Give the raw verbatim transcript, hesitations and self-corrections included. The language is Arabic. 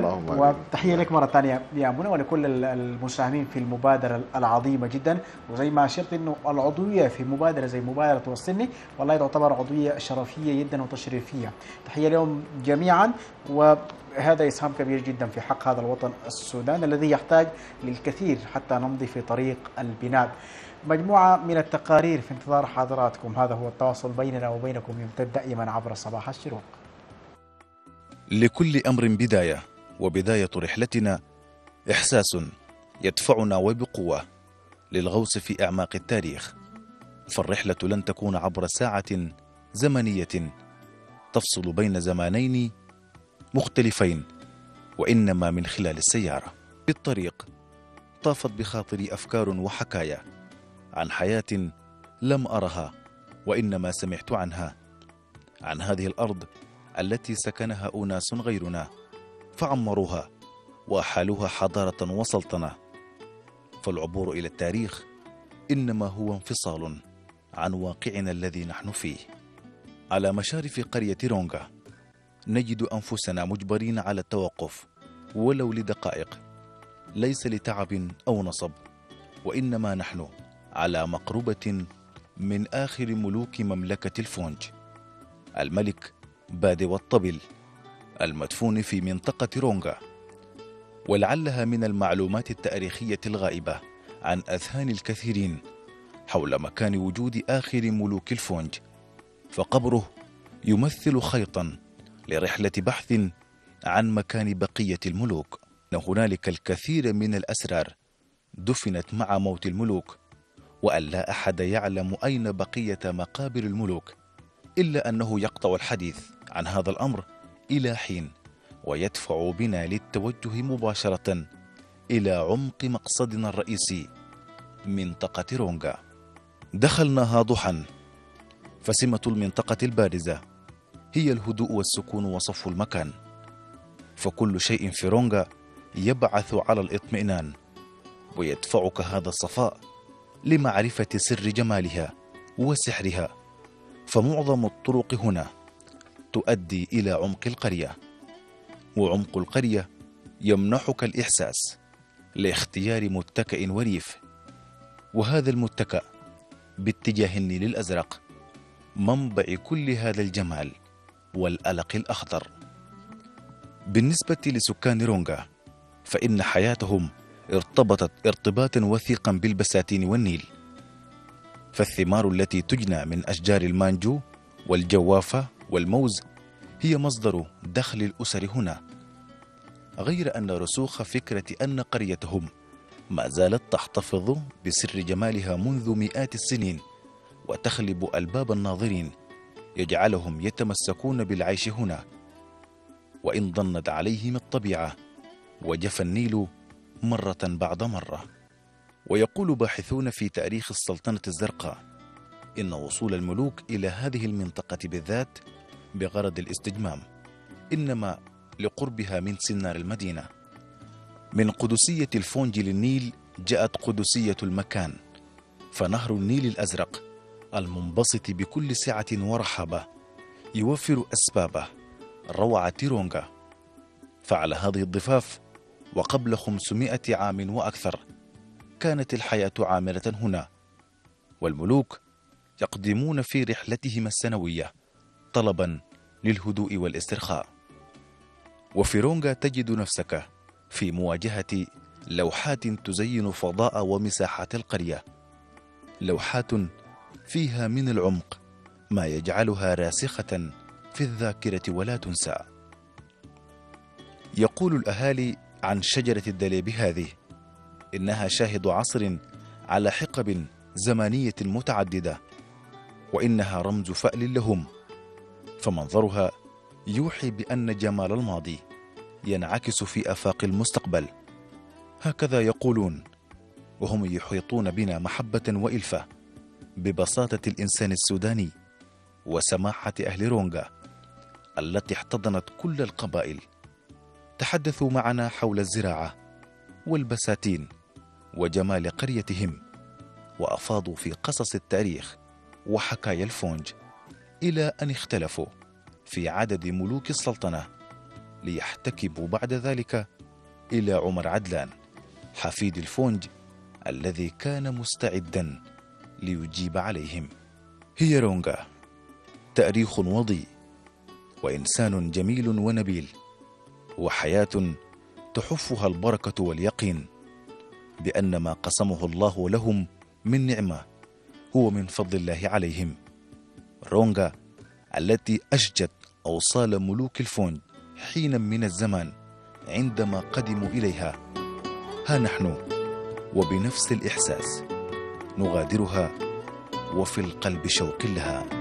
اللهم آمين. وتحية لك مرة ثانية يا منى ولكل المساهمين في المبادرة العظيمة جدا. وزي ما أشرت إنه العضوية في مبادرة زي مبادرة وصلني والله تعتبر عضوية شرفية جدا وتشريفية. تحية لهم جميعا، وهذا إسهام كبير جدا في حق هذا الوطن السوداني الذي يحتاج للكثير حتى نمضي في طريق البناء. مجموعة من التقارير في انتظار حضراتكم. هذا هو التواصل بيننا وبينكم يمتد دائما عبر صباح الشروق. لكل أمر بداية، وبداية رحلتنا إحساس يدفعنا وبقوة للغوص في أعماق التاريخ. فالرحلة لن تكون عبر ساعة زمنية تفصل بين زمانين مختلفين، وإنما من خلال السيارة. في الطريق طافت بخاطري أفكار وحكايا عن حياة لم أرها وإنما سمعت عنها، عن هذه الأرض التي سكنها أناس غيرنا فعمروها وأحالوها حضارة وسلطنة. فالعبور إلى التاريخ إنما هو انفصال عن واقعنا الذي نحن فيه. على مشارف قرية رونغا نجد أنفسنا مجبرين على التوقف ولو لدقائق، ليس لتعب أو نصب، وإنما نحن على مقربة من آخر ملوك مملكة الفونج، الملك بادي والطبل، المدفون في منطقة رونغا. ولعلها من المعلومات التاريخية الغائبة عن أذهان الكثيرين حول مكان وجود آخر ملوك الفونج، فقبره يمثل خيطا لرحلة بحث عن مكان بقية الملوك. هنالك الكثير من الأسرار دفنت مع موت الملوك، وأن لا أحد يعلم أين بقية مقابر الملوك، إلا أنه يقطع الحديث عن هذا الأمر إلى حين، ويدفع بنا للتوجه مباشرة إلى عمق مقصدنا الرئيسي، منطقة رونغا. دخلناها ضحى، فسمة المنطقة البارزة هي الهدوء والسكون وصفو المكان، فكل شيء في رونغا يبعث على الاطمئنان، ويدفعك هذا الصفاء لمعرفة سر جمالها وسحرها. فمعظم الطرق هنا تؤدي إلى عمق القرية، وعمق القرية يمنحك الإحساس لاختيار متكأ وريف، وهذا المتكأ باتجاه النيل الأزرق منبع كل هذا الجمال والألق الأخضر. بالنسبة لسكان رونغا فإن حياتهم ارتبطت ارتباطا وثيقا بالبساتين والنيل، فالثمار التي تجنى من أشجار المانجو والجوافة والموز هي مصدر دخل الأسر هنا، غير أن رسوخ فكرة أن قريتهم ما زالت تحتفظ بسر جمالها منذ مئات السنين وتخلب ألباب الناظرين يجعلهم يتمسكون بالعيش هنا، وإن ضنت عليهم الطبيعة وجف النيل مرة بعد مرة. ويقول باحثون في تاريخ السلطنة الزرقاء إن وصول الملوك إلى هذه المنطقة بالذات بغرض الاستجمام إنما لقربها من سنار المدينة. من قدسية الفونج للنيل جاءت قدسية المكان، فنهر النيل الأزرق المنبسط بكل سعة ورحابة يوفر أسبابه روعة رونغا. فعلى هذه الضفاف وقبل خمسمائة عام وأكثر كانت الحياة عامرة هنا، والملوك يقدمون في رحلتهم السنوية طلبا للهدوء والاسترخاء. وفي رونغا تجد نفسك في مواجهة لوحات تزين فضاء ومساحات القرية، لوحات فيها من العمق ما يجعلها راسخة في الذاكرة ولا تنسى. يقول الأهالي عن شجرة الدليب هذه إنها شاهد عصر على حقب زمانية متعددة، وإنها رمز فأل لهم، فمنظرها يوحي بأن جمال الماضي ينعكس في آفاق المستقبل. هكذا يقولون وهم يحيطون بنا محبة وإلفة ببساطة الإنسان السوداني وسماحة أهل رونغا التي احتضنت كل القبائل. تحدثوا معنا حول الزراعة والبساتين وجمال قريتهم، وأفاضوا في قصص التاريخ وحكايا الفونج، إلى أن اختلفوا في عدد ملوك السلطنة ليحتكبوا بعد ذلك إلى عمر عدلان حفيد الفونج الذي كان مستعدا ليجيب عليهم. هي رونغا تاريخ وضيء وإنسان جميل ونبيل وحياة تحفها البركة واليقين بأن ما قسمه الله لهم من نعمة هو من فضل الله عليهم. رونغا التي أشجت أوصال ملوك الفونج حينا من الزمان عندما قدموا إليها، ها نحن وبنفس الإحساس نغادرها وفي القلب شوق لها.